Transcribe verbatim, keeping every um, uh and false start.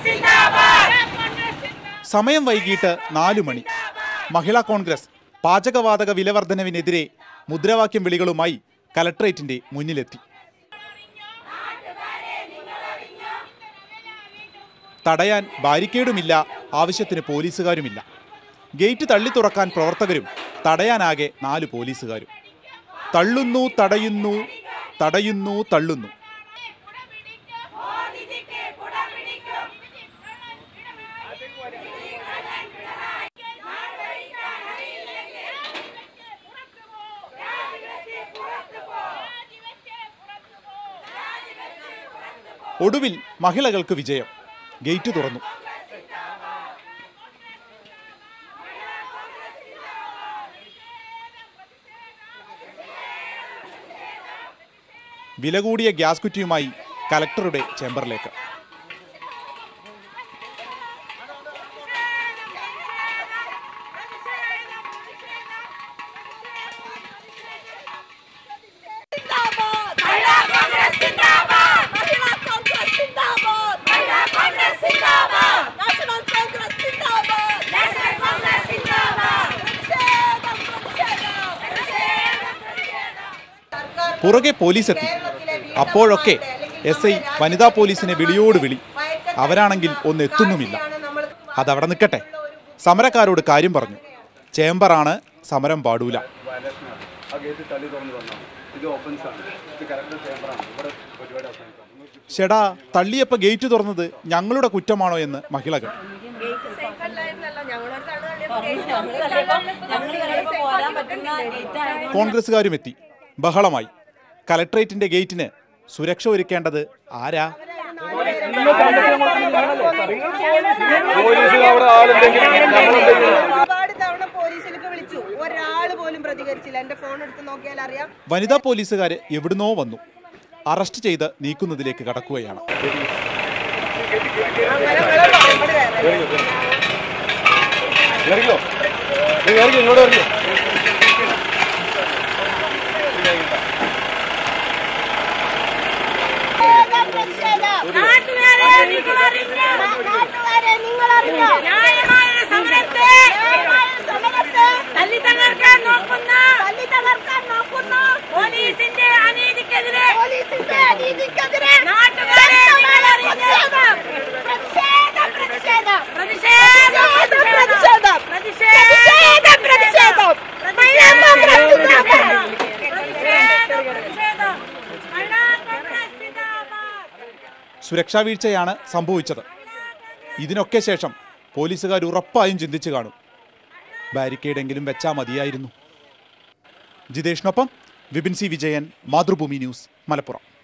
സമയം വൈകിട്ട് നാലു മണി. മഹിളാ കോൺഗ്രസ് പാചകവാതക വിലവർദ്ധനവിനെതിരെ മുദ്രാവാക്യം വിളികളുമായി കലക്ട്രേറ്റിന്റെ മുന്നിലെത്തി. തടയാൻ ബാരിക്കേഡുമില്ല, ആവശ്യത്തിന് പോലീസുകാരുമില്ല. ഗേറ്റ് തള്ളി തുറക്കാൻ പ്രവർത്തകരും തടയാനാകെ നാല് പോലീസുകാരും. തള്ളുന്നു, തടയുന്നു, തടയുന്നു, തള്ളുന്നു. ഒടുവിൽ മഹിളകൾക്ക് വിജയം. ഗേറ്റ് തുറന്നു. വില കൂടിയ ഗ്യാസ് കുറ്റിയുമായി കലക്ടറുടെ ചേംബറിലേക്ക്. പുറകെ പോലീസ് എത്തി. അപ്പോഴൊക്കെ എസ് ഐ വനിതാ പോലീസിനെ വിളിയോട് വിളി. അവരാണെങ്കിൽ ഒന്ന് എത്തുന്നുമില്ല. അതവിടെ നിൽക്കട്ടെ. സമരക്കാരോട് കാര്യം പറഞ്ഞു. ചേംബറാണ്, സമരം പാടൂല. ഷെടാ, തള്ളിയപ്പോ ഗേറ്റ് തുറന്നത് ഞങ്ങളുടെ കുറ്റമാണോ എന്ന് മഹിളകൾ. കോൺഗ്രസുകാരും എത്തി. ബഹളമായി. കലക്ട്രേറ്റിന്റെ ഗേറ്റിന് സുരക്ഷ ഒരുക്കേണ്ടത് ആരാ? വനിതാ പോലീസുകാര് എവിടുന്നോ വന്നു. അറസ്റ്റ് ചെയ്ത് നീക്കുന്നതിലേക്ക് കടക്കുകയാണ്. സുരക്ഷാ വീഴ്ചയാണ് സംഭവിച്ചത്. ഇതിനൊക്കെ ശേഷം പോലീസുകാർ ഉറപ്പായും ചിന്തിച്ചു കാണും, ബാരിക്കേഡെങ്കിലും വെച്ചാൽ മതിയായിരുന്നു. ജിതേഷിനൊപ്പം വിപിൻ സി വിജയൻ, മാതൃഭൂമി ന്യൂസ്, മലപ്പുറം.